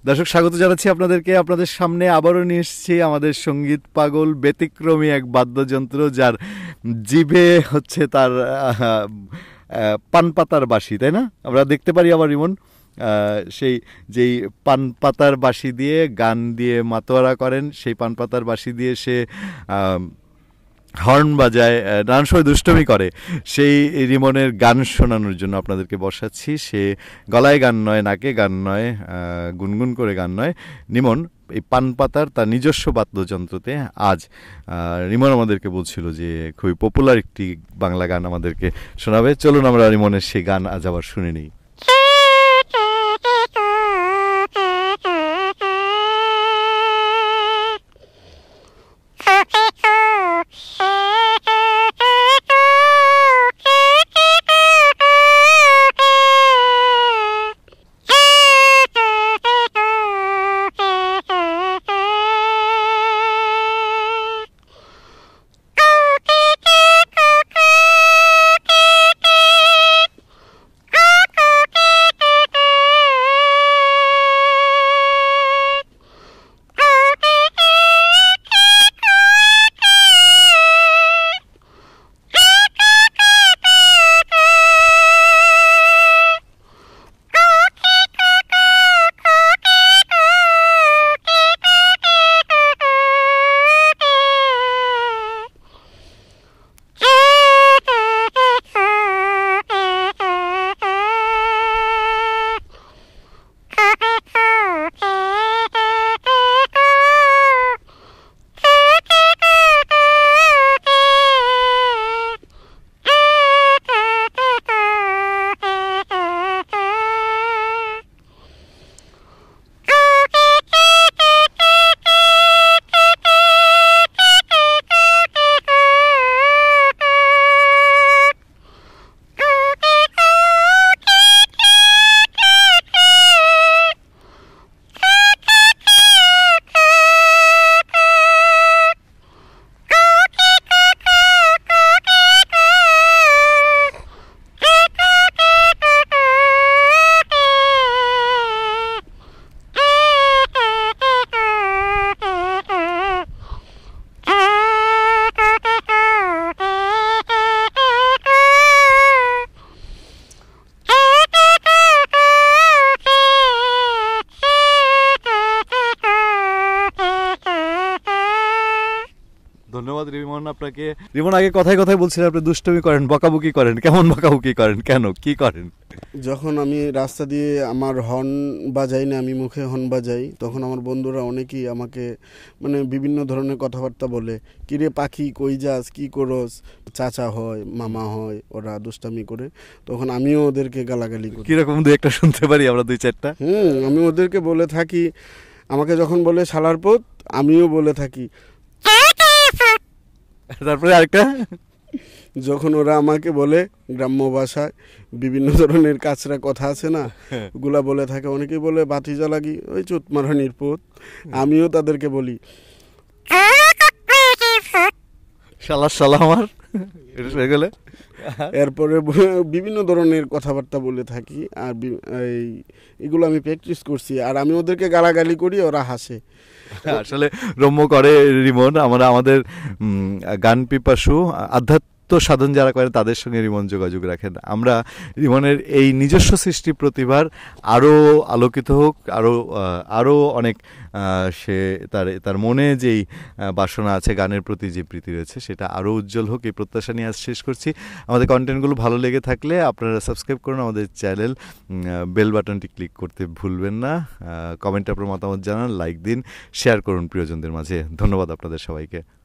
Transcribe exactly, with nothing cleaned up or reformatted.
দর্শক স্বাগত জানাচ্ছি আপনাদেরকে। আপনাদের সামনে আবারও নিয়ে এসেছি আমাদের সঙ্গীত পাগল ব্যতিক্রমী এক বাদ্যযন্ত্র, যার জিভে হচ্ছে তার পান পাতার বাঁশি, তাই না? আমরা দেখতে পারি আবার রিমন সেই যেই পান পাতার বাঁশি দিয়ে গান দিয়ে মাতোয়ারা করেন, সেই পান পাতার বাঁশি দিয়ে সে হর্ন বাজায়, নানান সময় দুষ্টমি করে। সেই রিমনের গান শোনানোর জন্য আপনাদেরকে বসাচ্ছি। সে গলায় গান নয়, নাকে গান নয়, গুনগুন করে গান নয়। রিমন এই পান পাতার তার নিজস্ব বাদ্যযন্ত্রতে আজ রিমন আমাদেরকে বলছিল যে খুবই পপুলার একটি বাংলা গান আমাদেরকে শোনাবে। চলুন আমরা রিমনের সেই গান আজ আবার শুনে নিই। ধন্যবাদ রিমন আপনাকে। রিমন, আগে কথায় কথায় বলছিলেন আপনি দুষ্টমি করেন, বকাবকি করেন। কেমন বকাবকি করেন, কেন, কি করেন? যখন আমি রাস্তা দিয়ে আমার হর্ন বাজাই না, আমি মুখে হর্ন বাজাই, তখন আমার বন্ধুরা অনেকেই আমাকে মানে বিভিন্ন ধরনের কথাবার্তা বলে, কিরে পাখি কই যাস, কি করস, চাচা হয়, মামা হয়, ওরা দুষ্টামি করে। তখন আমিও ওদেরকে গালাগালি করি। কিরকম দু একটা শুনতে পারি আমরা, দুই চারটা? হুম আমি ওদেরকে বলে থাকি, আমাকে যখন বলে শালার পুত, আমিও বলে থাকি। তারপরে আরেকটা, যখন ওরা আমাকে বলে গ্রাম্য ভাষায় বিভিন্ন ধরনের কাছরা কথা আছে না, ওগুলা বলে থাকে। অনেকেই বলে বাতিজা লাগি, ওই চুতমারানির পুত। আমিও তাদেরকে বলি শালা শালা আমার। এরপরে বিভিন্ন ধরনের কথাবার্তা বলে থাকি। আর এই এগুলো আমি প্র্যাকটিস করছি, আর আমি ওদেরকে গালাগালি করি, ওরা হাসে। আসলে রম্য করে রিমন। আমরা আমাদের গান পিপাসু আধ্যাত্মিক সাধন যারা করেন তাদের সঙ্গে রিমন যোগাযোগ রাখেন। আমরা রিমনের এই নিজস্ব সৃষ্টি প্রতিভার আরও আলোকিত হোক, আরও আরও অনেক সে তার তার মনে যেই বাসনা আছে, গানের প্রতি যে প্রীতি রয়েছে, সেটা আরও উজ্জ্বল হোক, এই প্রত্যাশা নিয়ে আজ শেষ করছি। আমাদের কন্টেন্টগুলো ভালো লেগে থাকলে আপনারা সাবস্ক্রাইব করুন আমাদের চ্যানেল, বেল বাটনটি ক্লিক করতে ভুলবেন না। কমেন্টে আপনার মতামত জানান, লাইক দিন, শেয়ার করুন প্রিয়জনদের মাঝে। ধন্যবাদ আপনাদের সবাইকে।